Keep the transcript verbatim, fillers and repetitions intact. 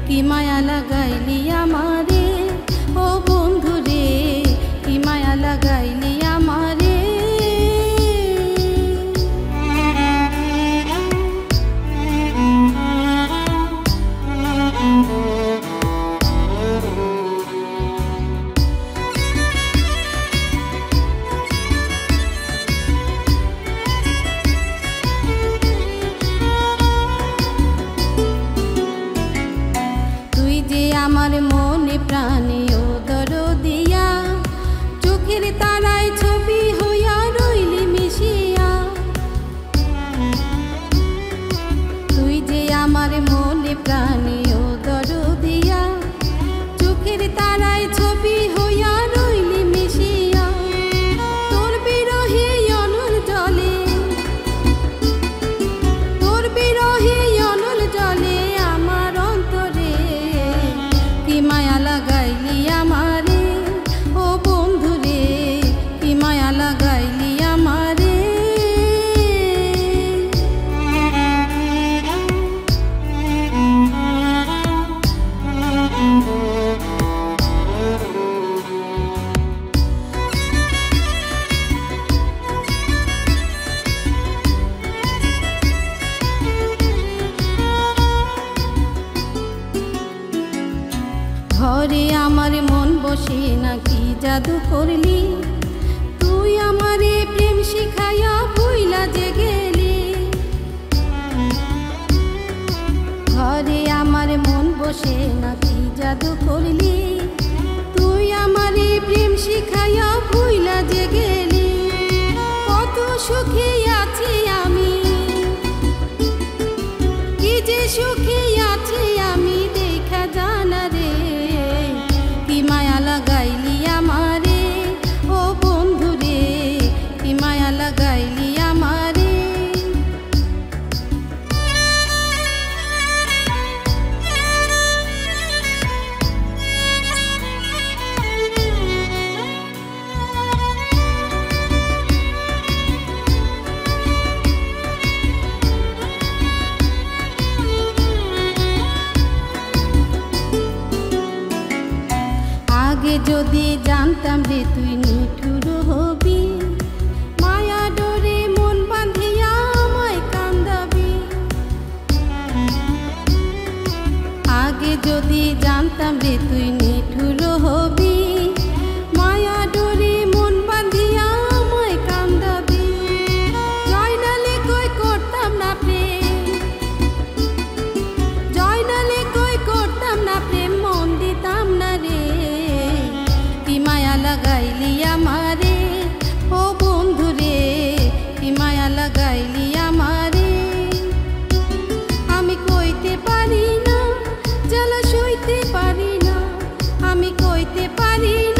কি মায়া লাগাইলি আমারে ও বন্ধু রে কি মায়া লাগাইলি আমারে আমার মনে প্রাণে ও দরদিয়া চোখের তারায় ছবি হইয়া রইলি মিশিয়া তুই যে আমার মনে প্রাণে ও দরদিয়া চোখের তারায় ছবি হইয়া রইলি মিশিয়া তোর বিরহে অনল জলে তোর বিরহে অনল জলে আমার অন্তরে কি মায়া লাগাইলি আমারে ও বন্ধু রে কি মায়া লাগাইলি আমারে ঘরে আমার মন বসে না কি জাদু করলি তুই আমারে প্রেম শিখাইয়া ভুইলা যে গেলি ঘরে আমার মন বসে না কি জাদু করলি তুই আমারে প্রেম শিখাইয়া ভুইলা যে গেলি কত সুখী আছি আমি কি যে সুখী আছি আমি দেখা জানা রে কি মায়া লাগাইলি আমারে ও বন্ধু রে কি মায়া লাগাইলি আমারে আগে যদি জানতাম রে তুই নিঠুর হবি মায়া ডোরে মন বাঁধিয়া আমায় কান্দাবি আগে যদি জানতাম রে তুই নিঠুর হবি মায়া ডোরে মন বাঁধিয়া আমায় কান্দাবি জয়নালে কই করতাম না প্রেম জয়নালে কই করতাম না প্রেম মন দিতাম না রে কি মায়া লাগাইলি আমারে ও বন্ধু রে কি মায়া লাগাইলি আমারে আমি কইতে পারি না জ্বালা সইতে পারি না আমি কইতে পারি না।